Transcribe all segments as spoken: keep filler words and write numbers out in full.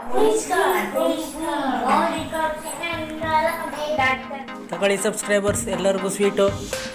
ತಗೊಳ್ಳಿ ಸಬ್ಸ್ಕ್ರೈಬರ್ಸ್ ಎಲ್ಲರಿಗೂ sweet.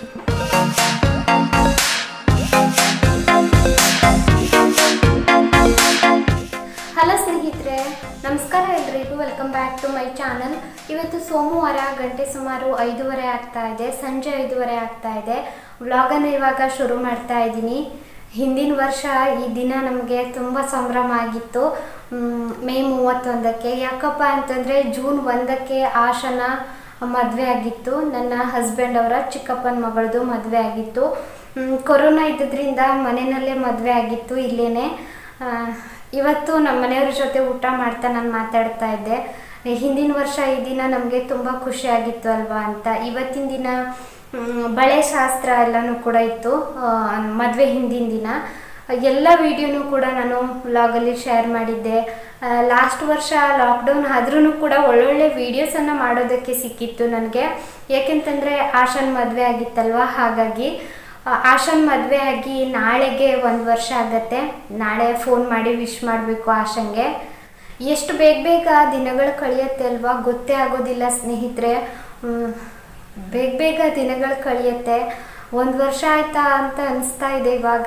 Hello ಸ್ನೇಹಿತರೆ, ನಮಸ್ಕಾರ ಎಲ್ರಿಗೂ. Welcome back to my channel. ಇವತ್ತು ಸೋಮವಾರ, ಗಂಟೆ ಸುಮಾರು ಐದೂವರೆ ಆಗ್ತಾ ಇದೆ, ಸಂಜೆ ಐದೂವರೆ ಆಗ್ತಾ ಇದೆ. ವ್ಲಾಗನ್ನು ಇವಾಗ ಶುರು ಮಾಡ್ತಾ ಇದ್ದೀನಿ. ಹಿಂದಿನ ವರ್ಷ ಈ ದಿನ ನಮಗೆ ತುಂಬ ಸಂಭ್ರಮ ಆಗಿತ್ತು, ಮೇ ಮೂವತ್ತೊಂದಕ್ಕೆ. ಯಾಕಪ್ಪ ಅಂತಂದರೆ ಜೂನ್ ಒಂದಕ್ಕೆ ಆಶನ ಮದುವೆ ಆಗಿತ್ತು. ನನ್ನ ಹಸ್ಬೆಂಡ್ ಅವರ ಚಿಕ್ಕಪ್ಪನ ಮಗಳದು ಮದುವೆ ಆಗಿತ್ತು. ಕೊರೋನಾ ಇದ್ದದ್ರಿಂದ ಮನೆಯಲ್ಲೇ ಮದುವೆ ಆಗಿತ್ತು ಇಲ್ಲೇ. ಇವತ್ತು ನಮ್ಮ ಮನೆಯವ್ರ ಜೊತೆ ಊಟ ಮಾಡ್ತಾ ನಾನು ಮಾತಾಡ್ತಾ ಇದ್ದೆ. ಹಿಂದಿನ ವರ್ಷ ಈ ದಿನ ನಮಗೆ ತುಂಬ ಖುಷಿಯಾಗಿತ್ತು ಅಲ್ವಾ ಅಂತ. ಇವತ್ತಿನ ದಿನ ಬಳೆ ಶಾಸ್ತ್ರ ಎಲ್ಲನೂ ಕೂಡ ಇತ್ತು, ಮದುವೆ ಹಿಂದಿನ ದಿನ. ಎಲ್ಲ ವಿಡಿಯೋನೂ ಕೂಡ ನಾನು ವ್ಲಾಗಲ್ಲಿ ಶೇರ್ ಮಾಡಿದ್ದೆ. ಲಾಸ್ಟ್ ವರ್ಷ ಲಾಕ್ಡೌನ್ ಆದ್ರೂ ಕೂಡ ಒಳ್ಳೊಳ್ಳೆ ವೀಡಿಯೋಸನ್ನು ಮಾಡೋದಕ್ಕೆ ಸಿಕ್ಕಿತ್ತು ನನಗೆ. ಏಕೆಂತಂದರೆ ಆಶನ್ ಮದುವೆ ಆಗಿತ್ತಲ್ವ, ಹಾಗಾಗಿ ಆಶನ್ ಮದುವೆ ಆಗಿ ನಾಳೆಗೆ ಒಂದು ವರ್ಷ ಆಗತ್ತೆ. ನಾಳೆ ಫೋನ್ ಮಾಡಿ ವಿಶ್ ಮಾಡಬೇಕು ಆಶನ್ಗೆ. ಎಷ್ಟು ಬೇಗ ಬೇಗ ದಿನಗಳು ಕಳೆಯುತ್ತೆ ಅಲ್ವಾ, ಗೊತ್ತೇ ಆಗೋದಿಲ್ಲ ಸ್ನೇಹಿತರೆ. ಬೇಗ ಬೇಗ ದಿನಗಳು ಕಳೆಯುತ್ತೆ. ಒಂದು ವರ್ಷ ಆಯ್ತಾ ಅಂತ ಅನಿಸ್ತಾ ಇದೆ ಇವಾಗ.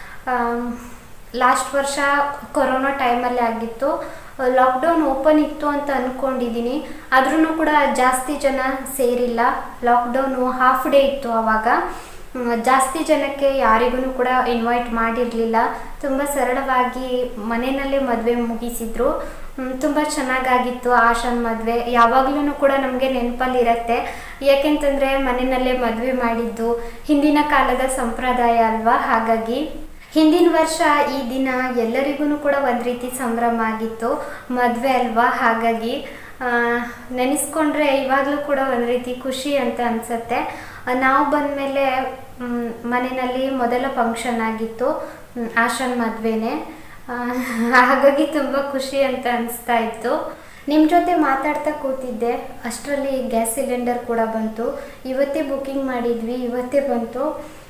ಲಾಸ್ಟ್ ವರ್ಷ ಕೊರೋನಾ ಟೈಮಲ್ಲಿ ಆಗಿತ್ತು. ಲಾಕ್ಡೌನ್ ಓಪನ್ ಇತ್ತು ಅಂತ ಅಂದ್ಕೊಂಡಿದ್ದೀನಿ, ಆದ್ರೂ ಕೂಡ ಜಾಸ್ತಿ ಜನ ಸೇರಿಲ್ಲ. ಲಾಕ್ಡೌನು ಹಾಫ್ ಡೇ ಇತ್ತು ಆವಾಗ. ಜಾಸ್ತಿ ಜನಕ್ಕೆ ಯಾರಿಗೂ ಕೂಡ ಇನ್ವೈಟ್ ಮಾಡಿರಲಿಲ್ಲ. ತುಂಬ ಸರಳವಾಗಿ ಮನೆಯಲ್ಲೇ ಮದುವೆ ಮುಗಿಸಿದ್ರು. ತುಂಬ ಚೆನ್ನಾಗಾಗಿತ್ತು ಆಶನ್ ಮದುವೆ. ಯಾವಾಗಲೂ ಕೂಡ ನಮಗೆ ನೆನಪಲ್ಲಿರುತ್ತೆ. ಯಾಕೆಂತಂದರೆ ಮನೆಯಲ್ಲೇ ಮದುವೆ ಮಾಡಿದ್ದು ಹಿಂದಿನ ಕಾಲದ ಸಂಪ್ರದಾಯ ಅಲ್ವಾ. ಹಾಗಾಗಿ ಹಿಂದಿನ ವರ್ಷ ಈ ದಿನ ಎಲ್ಲರಿಗೂ ಕೂಡ ಒಂದು ರೀತಿ ಸಂಭ್ರಮ ಆಗಿತ್ತು, ಮದುವೆ ಅಲ್ವಾ. ಹಾಗಾಗಿ ನೆನೆಸ್ಕೊಂಡ್ರೆ ಇವಾಗಲೂ ಕೂಡ ಒಂದು ರೀತಿ ಖುಷಿ ಅಂತ ಅನಿಸುತ್ತೆ. ನಾವು ಬಂದಮೇಲೆ ಮನೆಯಲ್ಲಿ ಮೊದಲ ಫಂಕ್ಷನ್ ಆಗಿತ್ತು ಆಶನ್ ಮದುವೆನೇ. ಹಾಗಾಗಿ ತುಂಬ ಖುಷಿ ಅಂತ ಅನಿಸ್ತಾ ಇತ್ತು. ನಿಮ್ಮ ಜೊತೆ ಮಾತಾಡ್ತಾ ಕೂತಿದ್ದೆ, ಅಷ್ಟರಲ್ಲಿ ಗ್ಯಾಸ್ ಸಿಲಿಂಡರ್ ಕೂಡ ಬಂತು. ಇವತ್ತೇ ಬುಕ್ಕಿಂಗ್ ಮಾಡಿದ್ವಿ, ಇವತ್ತೇ ಬಂತು.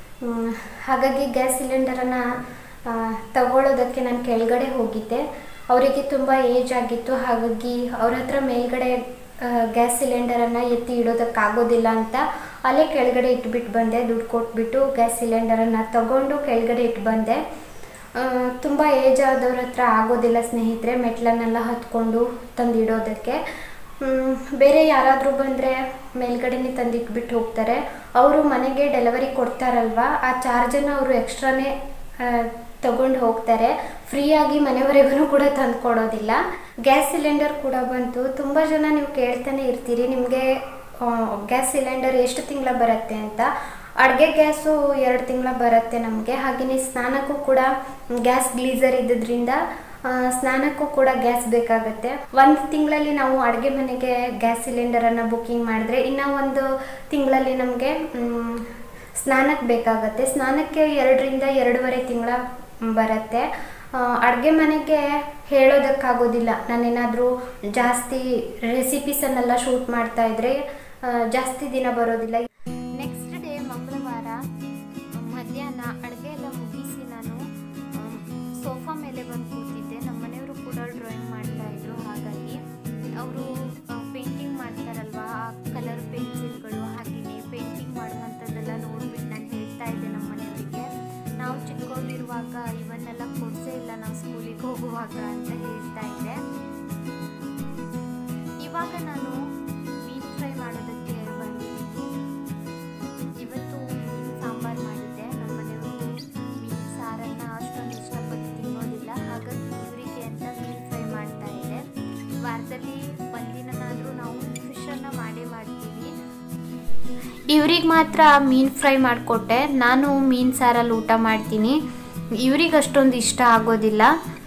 ಹಾಗಾಗಿ ಗ್ಯಾಸ್ ಸಿಲಿಂಡರನ್ನು ತಗೊಳ್ಳೋದಕ್ಕೆ ನಾನು ಕೆಳಗಡೆ ಹೋಗಿದ್ದೆ. ಅವರಿಗೆ ತುಂಬ ಏಜ್ ಆಗಿತ್ತು, ಹಾಗಾಗಿ ಅವ್ರ ಹತ್ರ ಮೇಲ್ಗಡೆ ಗ್ಯಾಸ್ ಸಿಲಿಂಡರನ್ನು ಎತ್ತಿ ಇಡೋದಕ್ಕಾಗೋದಿಲ್ಲ ಅಂತ ಅಲ್ಲೇ ಕೆಳಗಡೆ ಇಟ್ಬಿಟ್ಟು ಬಂದೆ. ದುಡ್ಡು ಕೊಟ್ಬಿಟ್ಟು ಗ್ಯಾಸ್ ಸಿಲಿಂಡರನ್ನು ತಗೊಂಡು ಕೆಳಗಡೆ ಇಟ್ಟು ಬಂದೆ. ತುಂಬ ಏಜ್ ಆದವ್ರ ಹತ್ರ ಆಗೋದಿಲ್ಲ ಸ್ನೇಹಿತರೆ ಮೆಟ್ಲನ್ನೆಲ್ಲ ಹತ್ಕೊಂಡು ತಂದಿಡೋದಕ್ಕೆ. ಬೇರೆ ಯಾರಾದರೂ ಬಂದರೆ ಮೇಲ್ಗಡೆನೇ ತಂದಿಟ್ಬಿಟ್ಟು ಹೋಗ್ತಾರೆ. ಅವರು ಮನೆಗೆ ಡೆಲಿವರಿ ಕೊಡ್ತಾರಲ್ವ, ಆ ಚಾರ್ಜನ್ನು ಅವರು ಎಕ್ಸ್ಟ್ರಾನೇ ತಗೊಂಡು ಹೋಗ್ತಾರೆ. ಫ್ರೀಯಾಗಿ ಮನೆವರೆಗೂ ಕೂಡ ತಂದು ಕೊಡೋದಿಲ್ಲ. ಗ್ಯಾಸ್ ಸಿಲಿಂಡರ್ ಕೂಡ ಬಂತು. ತುಂಬ ಜನ ನೀವು ಕೇಳ್ತಾನೆ ಇರ್ತೀರಿ, ನಿಮಗೆ ಗ್ಯಾಸ್ ಸಿಲಿಂಡರ್ ಎಷ್ಟು ತಿಂಗಳ ಬರುತ್ತೆ ಅಂತ. ಅಡುಗೆ ಗ್ಯಾಸು ಎರಡು ತಿಂಗಳ ಬರುತ್ತೆ ನಮಗೆ. ಹಾಗೆಯೇ ಸ್ನಾನಕ್ಕೂ ಕೂಡ ಗ್ಯಾಸ್ ಗ್ಲೀಸರ್ ಇದ್ದದ್ರಿಂದ ಸ್ನಾನಕ್ಕೂ ಕೂಡ ಗ್ಯಾಸ್ ಬೇಕಾಗುತ್ತೆ. ಒಂದು ತಿಂಗಳಲ್ಲಿ ನಾವು ಅಡುಗೆ ಮನೆಗೆ ಗ್ಯಾಸ್ ಸಿಲಿಂಡರನ್ನು ಬುಕ್ಕಿಂಗ್ ಮಾಡಿದ್ರೆ ಇನ್ನು ಒಂದು ತಿಂಗಳಲ್ಲಿ ನಮಗೆ ಸ್ನಾನಕ್ಕೆ ಬೇಕಾಗತ್ತೆ. ಸ್ನಾನಕ್ಕೆ ಎರಡರಿಂದ ಎರಡೂವರೆ ತಿಂಗಳ ಬರುತ್ತೆ. ಅಡುಗೆ ಮನೆಗೆ ಹೇಳೋದಕ್ಕಾಗೋದಿಲ್ಲ. ನಾನೇನಾದರೂ ಜಾಸ್ತಿ ರೆಸಿಪೀಸನ್ನೆಲ್ಲ ಶೂಟ್ ಮಾಡ್ತಾ ಇದ್ರೆ ಜಾಸ್ತಿ ದಿನ ಬರೋದಿಲ್ಲ. ನೆಕ್ಸ್ಟ್ ಡೇ ಮಂಗಳವಾರ ಮಧ್ಯಾಹ್ನ ಅಡುಗೆ ಎಲ್ಲ ಮುಗಿಸಿ ನಾನು ಸೋಫಾ ಮೇಲೆ ಬಂದು ಕೂತಿದ್ದೆ. ನಮ್ಮ ಮನೆಯವರು ಕೂಡ ಡ್ರಾಯಿಂಗ್ ಮಾಡ್ತಾ ಇದ್ರು. ಹಾಗಾಗಿ ಅವರು ಪೇಂಟಿಂಗ್ ಮಾಡ್ತಾರಲ್ವಾ, ಕಲರ್ ಪೆನ್ಸಿಲ್ಗಳು ಹಾಗೆಯೇ ಪೇಂಟಿಂಗ್ ಮಾಡುವಂಥದ್ದೆಲ್ಲ ನೋಡ್ಬಿಟ್ಟು ನಾನು ಹೇಳ್ತಾ ಇದ್ದೆ ನಮ್ಮ ಮನೆಯವರಿಗೆ, ನಾವು ಚಿಕ್ಕವರಿರುವಾಗ ಇವನ್ನೆಲ್ಲ ಕೊಡಿಸೇ ಇಲ್ಲ ನಾವು ಸ್ಕೂಲಿಗೆ ಹೋಗುವಾಗ ಅಂತ ಹೇಳ್ತಾ ಇದ್ದೆ. ಇವಾಗ ನಾನು ಮೀನು ಫ್ರೈ ಮಾಡೋದಕ್ಕೆ ಬಂದಿದ್ದೀನಿ. ಇವತ್ತು ಮೀನು ಸಾಂಬಾರು ಮಾಡಿದ್ದೆ. ನಮ್ಮ ಮನೆಯವರು ಮೀನು ಸಾರನ್ನು ಅಷ್ಟೊಂದು ಇಷ್ಟಪಟ್ಟು ತಿನ್ನೋದಿಲ್ಲ, ಹಾಗಾಗಿ ಇವರಿಗೆ ಅಂತ ಮೀನು ಫ್ರೈ ಮಾಡ್ತಾ ಇದ್ದೆ. ವಾರದಲ್ಲಿ ಒಂದಿನಾದರೂ ನಾವು ಫಿಶನ್ನು ಮಾಡೇ ಮಾಡ್ತೀವಿ. ಇವ್ರಿಗೆ ಮಾತ್ರ ಮೀನು ಫ್ರೈ ಮಾಡಿಕೊಟ್ಟೆ. ನಾನು ಮೀನು ಸಾರಲ್ಲಿ ಊಟ ಮಾಡ್ತೀನಿ. ಇವ್ರಿಗೆ ಅಷ್ಟೊಂದು ಇಷ್ಟ ಆಗೋದಿಲ್ಲ.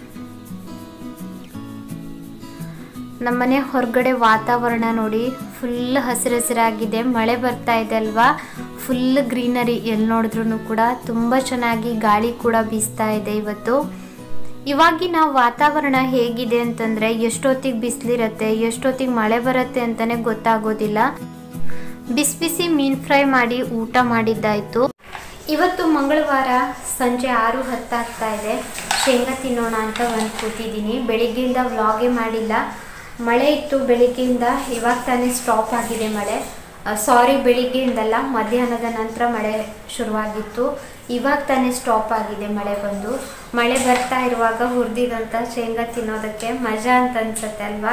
ನಮ್ಮನೆ ಹೊರಗಡೆ ವಾತಾವರಣ ನೋಡಿ, ಫುಲ್ ಹಸಿರು ಹಸಿರಾಗಿದೆ. ಮಳೆ ಬರ್ತಾ ಇದೆ ಅಲ್ವಾ, ಫುಲ್ ಗ್ರೀನರಿ. ಎಲ್ಲಿ ನೋಡಿದ್ರೂ ಕೂಡ ತುಂಬ ಚೆನ್ನಾಗಿ ಗಾಳಿ ಕೂಡ ಬೀಸ್ತಾ ಇದೆ ಇವತ್ತು. ಇವಾಗಿನ ವಾತಾವರಣ ಹೇಗಿದೆ ಅಂತಂದರೆ ಎಷ್ಟೊತ್ತಿಗೆ ಬಿಸಿಲಿರುತ್ತೆ, ಎಷ್ಟೊತ್ತಿಗೆ ಮಳೆ ಬರುತ್ತೆ ಅಂತಲೇ ಗೊತ್ತಾಗೋದಿಲ್ಲ. ಬಿಸಿ ಬಿಸಿ ಮೀನು ಫ್ರೈ ಮಾಡಿ ಊಟ ಮಾಡಿದ್ದಾಯಿತು. ಇವತ್ತು ಮಂಗಳವಾರ ಸಂಜೆ ಆರು ಹತ್ತಾಗ್ತಾ ಇದೆ. ಶೇಂಗಾ ತಿನ್ನೋಣ ಅಂತ ಬಂದು ಕೂತಿದ್ದೀನಿ. ಬೆಳಿಗ್ಗೆಯಿಂದ ವ್ಲಾಗೇ ಮಾಡಿಲ್ಲ, ಮಳೆ ಇತ್ತು ಬೆಳಿಗ್ಗೆಯಿಂದ. ಇವಾಗ ತಾನೇ ಸ್ಟಾಪ್ ಆಗಿದೆ ಮಳೆ. ಸಾರಿ, ಬೆಳಿಗ್ಗೆಯಿಂದಲ್ಲ, ಮಧ್ಯಾಹ್ನದ ನಂತರ ಮಳೆ ಶುರುವಾಗಿತ್ತು. ಇವಾಗ ತಾನೇ ಸ್ಟಾಪ್ ಆಗಿದೆ ಮಳೆ ಬಂದು. ಮಳೆ ಬರ್ತಾ ಇರುವಾಗ ಹುರಿದಿದಂಥ ಶೇಂಗಾ ತಿನ್ನೋದಕ್ಕೆ ಮಜಾ ಅಂತ ಅನ್ಸುತ್ತೆ ಅಲ್ವಾ.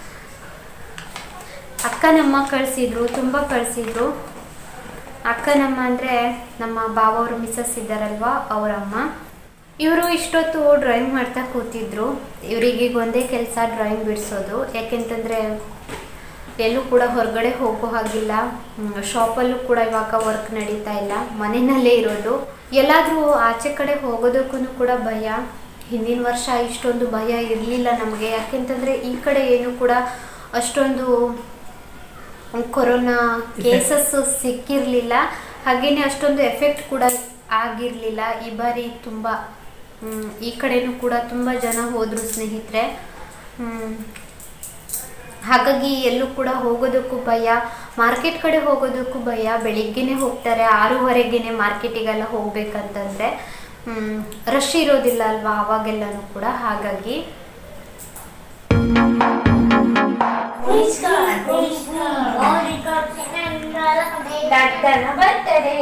ಅಕ್ಕನಮ್ಮ ಕಳಿಸಿದ್ರು, ತುಂಬ ಕಳಿಸಿದ್ರು. ಅಕ್ಕನಮ್ಮ ಅಂದರೆ ನಮ್ಮ ಬಾವವರು ಮಿಸಸ್ ಇದ್ದಾರಲ್ವ, ಅವರಮ್ಮ. ಇವರು ಇಷ್ಟೊತ್ತು ಡ್ರಾಯಿಂಗ್ ಮಾಡ್ತಾ ಕೂತಿದ್ರು. ಇವರಿಗೆ ಒಂದೇ ಕೆಲಸ ಡ್ರಾಯಿಂಗ್ ಬಿಡಿಸೋದು. ಯಾಕೆಂತಂದರೆ ಎಲ್ಲೂ ಕೂಡ ಹೊರಗಡೆ ಹೋಗೋ ಹಾಗಿಲ್ಲ, ಶಾಪಲ್ಲೂ ಕೂಡ ಇವಾಗ ವರ್ಕ್ ನಡೀತಾ ಇಲ್ಲ, ಮನೆಯಲ್ಲೇ ಇರೋದು. ಎಲ್ಲಾದರೂ ಆಚೆ ಕಡೆ ಹೋಗೋದಕ್ಕೂ ಕೂಡ ಭಯ. ಹಿಂದಿನ ವರ್ಷ ಇಷ್ಟೊಂದು ಭಯ ಇರಲಿಲ್ಲ ನಮಗೆ, ಯಾಕೆಂತಂದರೆ ಈ ಕಡೆ ಏನು ಕೂಡ ಅಷ್ಟೊಂದು ಕೊರೋನಾ ಕೇಸಸ್ ಸಿಕ್ಕಿರಲಿಲ್ಲ, ಹಾಗೆಯೇ ಅಷ್ಟೊಂದು ಎಫೆಕ್ಟ್ ಕೂಡ ಆಗಿರಲಿಲ್ಲ. ಈ ಬಾರಿ ತುಂಬ ಈ ಕಡೆನೂ ಕೂಡ ತುಂಬ ಜನ ಹೋದರು ಸ್ನೇಹಿತರೆ. ಹಾಗಾಗಿ ಎಲ್ಲೂ ಕೂಡ ಹೋಗೋದಕ್ಕೂ ಭಯ, ಮಾರ್ಕೆಟ್ ಕಡೆ ಹೋಗೋದಕ್ಕೂ ಭಯ. ಬೆಳಿಗ್ಗೆನೇ ಹೋಗ್ತಾರೆ, ಆರೂವರೆಗೇ ಮಾರ್ಕೆಟಿಗೆಲ್ಲ ಹೋಗ್ಬೇಕಂತಂದರೆ ರಶ್ ಇರೋದಿಲ್ಲ ಅಲ್ವಾ ಅವಾಗೆಲ್ಲನೂ ಕೂಡ. ಹಾಗಾಗಿ ಬರ್ತಡೆ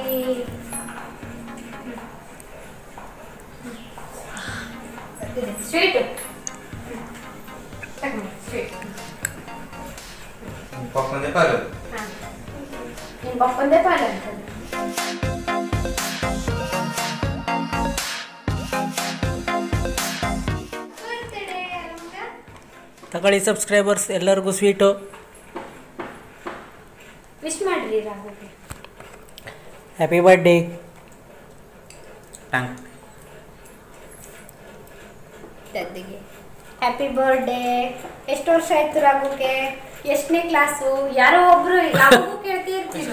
ಸ್ವೀಟ್ ಪಪ್ಪಂದೆ ಪಾಲು ನಿಮ್ಮ ಪಪ್ಪಂದೆ ಪಾಲು ಅಂತ ತಗೊಳ್ಳಿ ಸಬ್ಸ್ಕ್ರೈಬರ್ಸ್ ಎಲ್ಲರಿಗೂ ಸ್ವೀಟು. ವಿಶ್ ಮಾಡ್ರಿ ರಾಘುಗೆ. Happy birthday. ಟ್ಯಾಂಕ್ ದದ್ದಿಗೆ ಹ್ಯಾಪಿ ಬರ್ಡೇ. ಎಷ್ಟು ವರ್ಷ ಆಯ್ತು ರಾಘುಗೆ? ಎಷ್ಟನೇ ಕ್ಲಾಸು? ಯಾರೋ ಒಬ್ರು ರಾಘುಗೂ ಕೇಳ್ತಿರ್ತೀವಿ.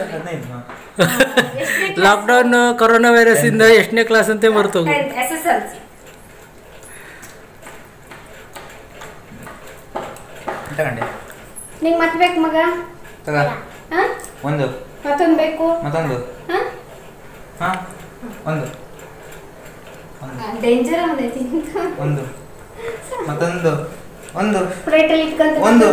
ಲಾಕ್ಡೌನ್ ಕೊರೋನಾ ವೈರಸ್ ಇಂದ ಎಷ್ಟನೇ ಕ್ಲಾಸ್ ಅಂತ ಮರ್ತೋಗು. S S L C. ನಿಂಗೆ ಮತ್ತೆ ಬೇಕು ಮಗ? ಒಂದು ಮತ್ತೊಂದು ಬೇಕು? ಮತ್ತೊಂದು ಒಂದು ಡೇಂಜರ್ ಅವನೈತಿ. ಒಂದು ಮತ್ತೊಂದು ಒಂದು ಪ್ಲೇಟಲ್ಲಿ ಇಟ್ಕೊಂತ ಒಂದು.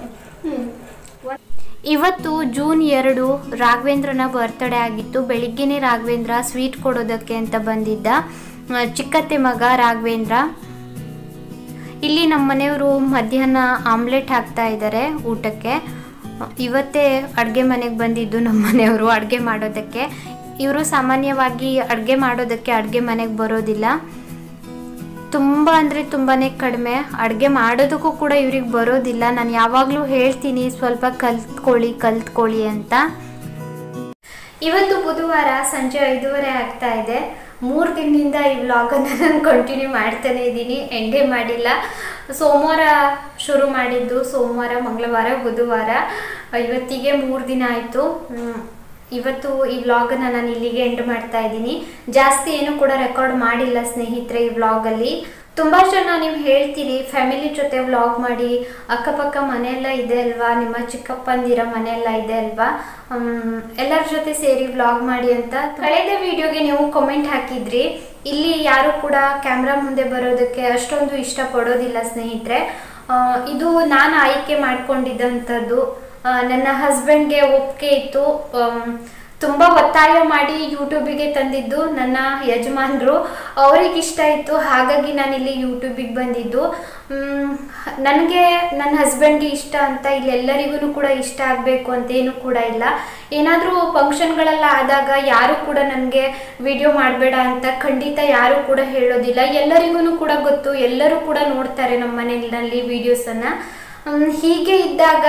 ಇವತ್ತು ಜೂನ್ ಎರಡು ರಾಘವೇಂದ್ರನ ಬರ್ತ್ಡೇ ಆಗಿತ್ತು. ಬೆಳಿಗ್ಗೆನೇ ರಾಘವೇಂದ್ರ ಸ್ವೀಟ್ ಕೊಡೋದಕ್ಕೆ ಅಂತ ಬಂದಿದ್ದ. ಚಿಕ್ಕತ್ತೆ ಮಗ ರಾಘವೇಂದ್ರ. ಇಲ್ಲಿ ನಮ್ಮ ಮನೆಯವರು ಮಧ್ಯಾಹ್ನ ಆಮ್ಲೆಟ್ ಹಾಕ್ತಾ ಇದ್ದಾರೆ ಊಟಕ್ಕೆ. ಇವತ್ತೇ ಅಡುಗೆ ಮನೆಗೆ ಬಂದಿದ್ದು ನಮ್ಮ ಮನೆಯವರು ಅಡುಗೆ ಮಾಡೋದಕ್ಕೆ. ಇವರು ಸಾಮಾನ್ಯವಾಗಿ ಅಡುಗೆ ಮಾಡೋದಕ್ಕೆ ಅಡುಗೆ ಮನೆಗೆ ಬರೋದಿಲ್ಲ, ತುಂಬ ಅಂದರೆ ತುಂಬಾ ಕಡಿಮೆ. ಅಡುಗೆ ಮಾಡೋದಕ್ಕೂ ಕೂಡ ಇವ್ರಿಗೆ ಬರೋದಿಲ್ಲ. ನಾನು ಯಾವಾಗಲೂ ಹೇಳ್ತೀನಿ ಸ್ವಲ್ಪ ಕಲ್ತ್ಕೊಳ್ಳಿ ಕಲ್ತ್ಕೊಳ್ಳಿ ಅಂತ. ಇವತ್ತು ಬುಧವಾರ ಸಂಜೆ ಐದೂವರೆ ಆಗ್ತಾ ಇದೆ. ಮೂರು ದಿನದಿಂದ ಈ ವ್ಲಾಗನ್ನು ನಾನು ಕಂಟಿನ್ಯೂ ಮಾಡ್ತಾನೆ ಇದ್ದೀನಿ, ಎಂಡೇ ಮಾಡಿಲ್ಲ. ಸೋಮವಾರ ಶುರು ಮಾಡಿದ್ದು, ಸೋಮವಾರ ಮಂಗಳವಾರ ಬುಧವಾರ, ಇವತ್ತಿಗೆ ಮೂರು ದಿನ ಆಯಿತು. ಇವತ್ತು ಈ ವ್ಲಾಗನ್ನು ನಾನು ಇಲ್ಲಿಗೆ ಎಂಡ್ ಮಾಡ್ತಾ ಇದ್ದೀನಿ. ಜಾಸ್ತಿ ಏನು ಕೂಡ ರೆಕಾರ್ಡ್ ಮಾಡಿಲ್ಲ ಸ್ನೇಹಿತರೆ ಈ ವ್ಲಾಗಲ್ಲಿ. ತುಂಬ ಜನ ನೀವು ಹೇಳ್ತೀರಿ ಫ್ಯಾಮಿಲಿ ಜೊತೆ ವ್ಲಾಗ್ ಮಾಡಿ, ಅಕ್ಕಪಕ್ಕ ಮನೆಯೆಲ್ಲ ಇದೆ ಅಲ್ವಾ, ನಿಮ್ಮ ಚಿಕ್ಕಪ್ಪಂದಿರ ಮನೆಯೆಲ್ಲ ಇದೆ ಅಲ್ವಾ, ಎಲ್ಲರ ಜೊತೆ ಸೇರಿ ವ್ಲಾಗ್ ಮಾಡಿ ಅಂತ. ಕಳೆದ ವಿಡಿಯೋಗೆ ನೀವು ಕಮೆಂಟ್ ಹಾಕಿದ್ರಿ. ಇಲ್ಲಿ ಯಾರು ಕೂಡ ಕ್ಯಾಮ್ರಾ ಮುಂದೆ ಬರೋದಕ್ಕೆ ಅಷ್ಟೊಂದು ಇಷ್ಟಪಡೋದಿಲ್ಲ ಸ್ನೇಹಿತರೆ. ಇದು ನಾನು ಆಯ್ಕೆ ಮಾಡ್ಕೊಂಡಿದ್ದಂಥದ್ದು. ನನ್ನ ಹಸ್ಬೆಂಡ್ಗೆ ಒಪ್ಪಿಗೆ ಇತ್ತು, ತುಂಬ ಒತ್ತಾಯ ಮಾಡಿ ಯೂಟ್ಯೂಬಿಗೆ ತಂದಿದ್ದು ನನ್ನ ಯಜಮಾನರು. ಅವ್ರಿಗೆ ಇಷ್ಟ ಇತ್ತು, ಹಾಗಾಗಿ ನಾನಿಲ್ಲಿ ಯೂಟ್ಯೂಬಿಗೆ ಬಂದಿದ್ದು. ನನಗೆ ನನ್ನ ಹಸ್ಬೆಂಡ್ಗೆ ಇಷ್ಟ ಅಂತ ಇಲ್ಲೆಲ್ಲರಿಗೂ ಕೂಡ ಇಷ್ಟ ಆಗಬೇಕು ಅಂತೇನು ಕೂಡ ಇಲ್ಲ. ಏನಾದರೂ ಫಂಕ್ಷನ್ಗಳೆಲ್ಲ ಆದಾಗ ಯಾರು ಕೂಡ ನನಗೆ ವಿಡಿಯೋ ಮಾಡಬೇಡ ಅಂತ ಖಂಡಿತ ಯಾರು ಕೂಡ ಹೇಳೋದಿಲ್ಲ. ಎಲ್ಲರಿಗೂ ಕೂಡ ಗೊತ್ತು, ಎಲ್ಲರೂ ಕೂಡ ನೋಡ್ತಾರೆ ನಮ್ಮ ಮನೆಯಲ್ಲಿ ವಿಡಿಯೋಸನ್ನು. ಹೀಗೆ ಇದ್ದಾಗ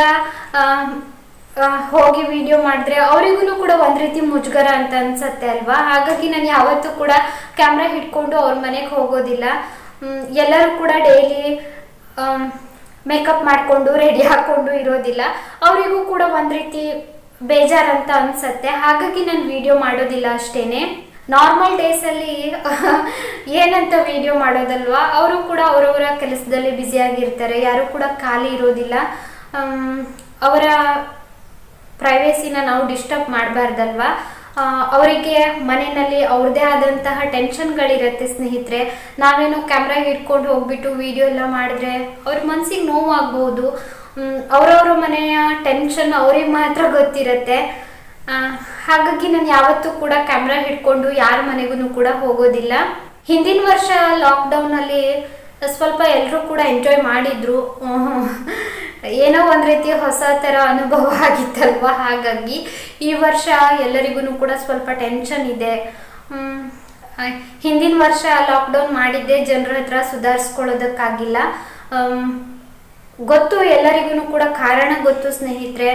ಹೋಗಿ ವಿಡಿಯೋ ಮಾಡಿದ್ರೆ ಅವರಿಗೂ ಕೂಡ ಒಂದು ರೀತಿ ಮುಜುಗರ ಅಂತ ಅನ್ಸತ್ತೆ ಅಲ್ವಾ. ಹಾಗಾಗಿ ನಾನು ಯಾವತ್ತೂ ಕೂಡ ಕ್ಯಾಮ್ರಾ ಹಿಡ್ಕೊಂಡು ಅವ್ರ ಮನೆಗೆ ಹೋಗೋದಿಲ್ಲ. ಎಲ್ಲರೂ ಕೂಡ ಡೈಲಿ ಮೇಕಪ್ ಮಾಡಿಕೊಂಡು ರೆಡಿ ಹಾಕ್ಕೊಂಡು ಇರೋದಿಲ್ಲ. ಅವರಿಗೂ ಕೂಡ ಒಂದು ರೀತಿ ಬೇಜಾರಂತ ಅನ್ಸತ್ತೆ. ಹಾಗಾಗಿ ನಾನು ವಿಡಿಯೋ ಮಾಡೋದಿಲ್ಲ ಅಷ್ಟೇನೆ. ನಾರ್ಮಲ್ ಡೇಸಲ್ಲಿ ಏನಂತ ವಿಡಿಯೋ ಮಾಡೋದಲ್ವಾ, ಅವರು ಕೂಡ ಅವರವರ ಕೆಲಸದಲ್ಲಿ ಬ್ಯುಸಿಯಾಗಿರ್ತಾರೆ, ಯಾರು ಕೂಡ ಖಾಲಿ ಇರೋದಿಲ್ಲ. ಅವರ ಪ್ರೈವೇಸಿನ ನಾವು ಡಿಸ್ಟರ್ಬ್ ಮಾಡಬಾರ್ದಲ್ವಾ. ಅವರಿಗೆ ಮನೆಯಲ್ಲಿ ಅವ್ರದ್ದೇ ಆದಂತಹ ಟೆನ್ಷನ್ಗಳಿರುತ್ತೆ ಸ್ನೇಹಿತರೆ. ನಾವೇನೋ ಕ್ಯಾಮ್ರಾ ಹಿಡ್ಕೊಂಡು ಹೋಗ್ಬಿಟ್ಟು ವಿಡಿಯೋ ಎಲ್ಲ ಮಾಡಿದ್ರೆ ಅವ್ರ ಮನಸ್ಸಿಗೆ ನೋವಾಗಬಹುದು. ಅವರವರ ಮನೆಯ ಟೆನ್ಷನ್ ಅವ್ರಿಗೆ ಮಾತ್ರ ಗೊತ್ತಿರುತ್ತೆ. ಹಾಗಾಗಿ ನಾನು ಯಾವತ್ತೂ ಕೂಡ ಕ್ಯಾಮ್ರಾ ಹಿಡ್ಕೊಂಡು ಯಾರ ಮನೆಗೂ ಕೂಡ ಹೋಗೋದಿಲ್ಲ. ಹಿಂದಿನ ವರ್ಷ ಲಾಕ್ಡೌನಲ್ಲಿ ಸ್ವಲ್ಪ ಎಲ್ಲರೂ ಕೂಡ ಎಂಜಾಯ್ ಮಾಡಿದ್ರು. ಏನೋ ಒಂದು ರೀತಿ ಹೊಸ ಥರ ಅನುಭವ ಆಗಿತ್ತಲ್ವ. ಹಾಗಾಗಿ ಈ ವರ್ಷ ಎಲ್ಲರಿಗೂ ಕೂಡ ಸ್ವಲ್ಪ ಟೆನ್ಷನ್ ಇದೆ. ಹಿಂದಿನ ವರ್ಷ ಲಾಕ್ಡೌನ್ ಮಾಡಿದ್ದೆ ಜನರ ಹತ್ರ ಸುಧಾರಿಸ್ಕೊಳ್ಳೋದಕ್ಕಾಗಿಲ್ಲ. ಗೊತ್ತು ಎಲ್ಲರಿಗೂ ಕೂಡ ಕಾರಣ ಗೊತ್ತು ಸ್ನೇಹಿತರೆ.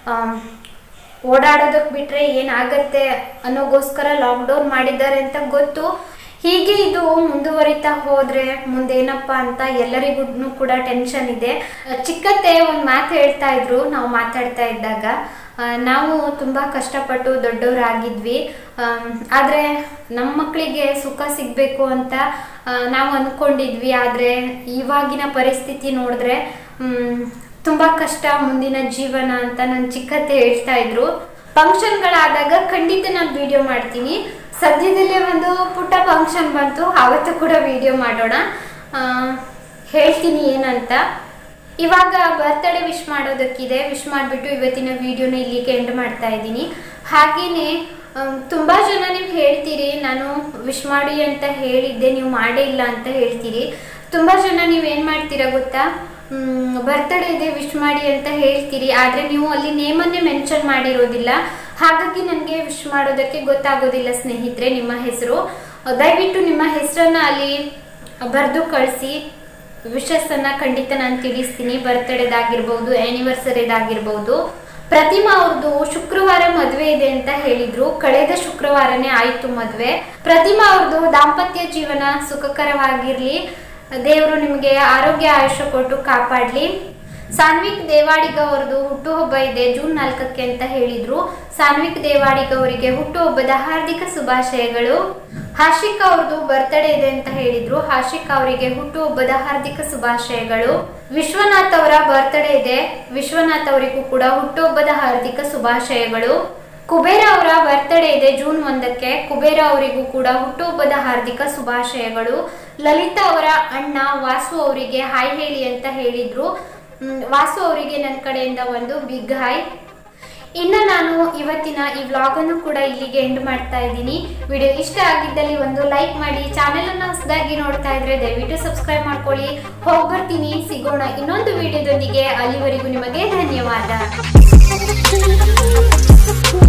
ಓಡಾಡೋದಕ್ಕೆ ಬಿಟ್ಟರೆ ಏನಾಗತ್ತೆ ಅನ್ನೋಗೋಸ್ಕರ ಲಾಕ್ಡೌನ್ ಮಾಡಿದ್ದಾರೆ ಅಂತ ಗೊತ್ತು. ಹೀಗೆ ಇದು ಮುಂದುವರಿತಾ ಹೋದರೆ ಮುಂದೇನಪ್ಪ ಅಂತ ಎಲ್ಲರಿಗೂ ಕೂಡ ಟೆನ್ಷನ್ ಇದೆ. ಚಿಕ್ಕತ್ತೆ ಒಂದು ಮಾತು ಹೇಳ್ತಾ ಇದ್ರು ನಾವು ಮಾತಾಡ್ತಾ ಇದ್ದಾಗ, ನಾವು ತುಂಬ ಕಷ್ಟಪಟ್ಟು ದೊಡ್ಡವರಾಗಿದ್ವಿ, ಆದರೆ ನಮ್ಮ ಮಕ್ಕಳಿಗೆ ಸುಖ ಸಿಗಬೇಕು ಅಂತ ನಾವು ಅಂದ್ಕೊಂಡಿದ್ವಿ. ಆದರೆ ಇವಾಗಿನ ಪರಿಸ್ಥಿತಿ ನೋಡಿದ್ರೆ ತುಂಬ ಕಷ್ಟ ಮುಂದಿನ ಜೀವನ ಅಂತ ನನ್ನ ಚಿಕ್ಕತ್ತೆ ಹೇಳ್ತಾ ಇದ್ರು. ಫಂಕ್ಷನ್ಗಳಾದಾಗ ಖಂಡಿತ ನಾನು ವಿಡಿಯೋ ಮಾಡ್ತೀನಿ. ಸದ್ಯದಲ್ಲೇ ಒಂದು ಪುಟ್ಟ ಫಂಕ್ಷನ್ ಬಂತು, ಆವತ್ತು ಕೂಡ ವಿಡಿಯೋ ಮಾಡೋಣ, ಹೇಳ್ತೀನಿ ಏನಂತ. ಇವಾಗ ಬರ್ತ್ಡೇ ವಿಶ್ ಮಾಡೋದಕ್ಕಿದೆ. ವಿಶ್ ಮಾಡಿಬಿಟ್ಟು ಇವತ್ತಿನ ವಿಡಿಯೋನ ಇಲ್ಲಿಗೆ ಎಂಡ್ ಮಾಡ್ತಾ ಇದ್ದೀನಿ. ಹಾಗೆಯೇ ತುಂಬ ಜನ ನೀವು ಹೇಳ್ತೀರಿ ನಾನು ವಿಶ್ ಮಾಡಿ ಅಂತ ಹೇಳಿದ್ದೆ, ನೀವು ಮಾಡೇ ಇಲ್ಲ ಅಂತ ಹೇಳ್ತೀರಿ. ತುಂಬ ಜನ ನೀವೇನು ಮಾಡ್ತೀರಾ ಗೊತ್ತಾ, ಬರ್ತ್ಡೇ ಇದೆ ವಿಶ್ ಮಾಡಿ ಅಂತ ಹೇಳ್ತೀರಿ, ಆದರೆ ನೀವು ಅಲ್ಲಿ ನೇಮನ್ನೇ ಮೆನ್ಷನ್ ಮಾಡಿರೋದಿಲ್ಲ. ಹಾಗಾಗಿ ನನಗೆ ವಿಶ್ ಮಾಡೋದಕ್ಕೆ ಗೊತ್ತಾಗೋದಿಲ್ಲ ಸ್ನೇಹಿತರೆ ನಿಮ್ಮ ಹೆಸರು. ದಯವಿಟ್ಟು ನಿಮ್ಮ ಹೆಸರನ್ನು ಅಲ್ಲಿ ಬರೆದು ಕಳಿಸಿ. ವಿಶಸ್ಸನ್ನು ಖಂಡಿತ ನಾನು ತಿಳಿಸ್ತೀನಿ. ಬರ್ತ್ಡೇದಾಗಿರ್ಬೋದು, ಆ್ಯನಿವರ್ಸರಿದಾಗಿರ್ಬೋದು. ಪ್ರತಿಮಾ ಅವ್ರದ್ದು ಶುಕ್ರವಾರ ಮದುವೆ ಇದೆ ಅಂತ ಹೇಳಿದ್ರು. ಕಳೆದ ಶುಕ್ರವಾರನೇ ಆಯಿತು ಮದುವೆ. ಪ್ರತಿಮಾ ಅವ್ರದ್ದು ದಾಂಪತ್ಯ ಜೀವನ ಸುಖಕರವಾಗಿರಲಿ, ದೇವರು ನಿಮಗೆ ಆರೋಗ್ಯ ಆಯುಷ್ಯ ಕೊಟ್ಟು ಕಾಪಾಡಲಿ. ಸಾನ್ವಿಕ್ ದೇವಾಡಿಗ ಅವ್ರದ್ದು ಹುಟ್ಟುಹಬ್ಬ ಇದೆ ಜೂನ್ ನಾಲ್ಕಕ್ಕೆ ಅಂತ ಹೇಳಿದ್ರು. ಸಾನ್ವಿಕ್ ದೇವಾಡಿಗ ಅವರಿಗೆ ಹುಟ್ಟುಹಬ್ಬದ ಹಾರ್ದಿಕ ಶುಭಾಶಯಗಳು. ಹಾಶಿಕಾ ಅವ್ರದ್ದು ಬರ್ತ್ಡೇ ಇದೆ ಅಂತ ಹೇಳಿದ್ರು. ಹಾಶಿಕಾ ಅವರಿಗೆ ಹುಟ್ಟುಹಬ್ಬದ ಹಾರ್ದಿಕ ಶುಭಾಶಯಗಳು. ವಿಶ್ವನಾಥ್ ಅವರ ಬರ್ತ್ಡೇ ಇದೆ. ವಿಶ್ವನಾಥ್ ಅವರಿಗೂ ಕೂಡ ಹುಟ್ಟುಹಬ್ಬದ ಹಾರ್ದಿಕ ಶುಭಾಶಯಗಳು. ಕುಬೇರ ಅವರ ಬರ್ತ್ಡೇ ಇದೆ ಜೂನ್ ಒಂದಕ್ಕೆ. ಕುಬೇರ ಅವರಿಗೂ ಕೂಡ ಹುಟ್ಟುಹಬ್ಬದ ಹಾರ್ದಿಕ ಶುಭಾಶಯಗಳು. ಲಲಿತಾ ಅವರ ಅಣ್ಣ ವಾಸು ಅವರಿಗೆ ಹಾಯ್ ಹೇಳಿ ಅಂತ ಹೇಳಿದ್ರು. ವಾಸು ಅವರಿಗೆ ನನ್ನ ಕಡೆಯಿಂದ ಒಂದು ಬಿಗ್ ಹಾಯ್. ಇನ್ನು ನಾನು ಇವತ್ತಿನ ಈ ವ್ಲಾಗನ್ನು ಕೂಡ ಇಲ್ಲಿಗೆ ಎಂಡ್ ಮಾಡ್ತಾ ಇದ್ದೀನಿ. ವಿಡಿಯೋ ಇಷ್ಟ ಆಗಿದ್ದಲ್ಲಿ ಒಂದು ಲೈಕ್ ಮಾಡಿ. ಚಾನೆಲನ್ನು ಹೊಸದಾಗಿ ನೋಡ್ತಾ ಇದ್ರೆ ದಯವಿಟ್ಟು ಸಬ್ಸ್ಕ್ರೈಬ್ ಮಾಡ್ಕೊಳ್ಳಿ. ಹೋಗ್ಬರ್ತೀನಿ, ಸಿಗೋಣ ಇನ್ನೊಂದು ವಿಡಿಯೋದೊಂದಿಗೆ. ಅಲ್ಲಿವರೆಗೂ ನಿಮಗೆ ಧನ್ಯವಾದ.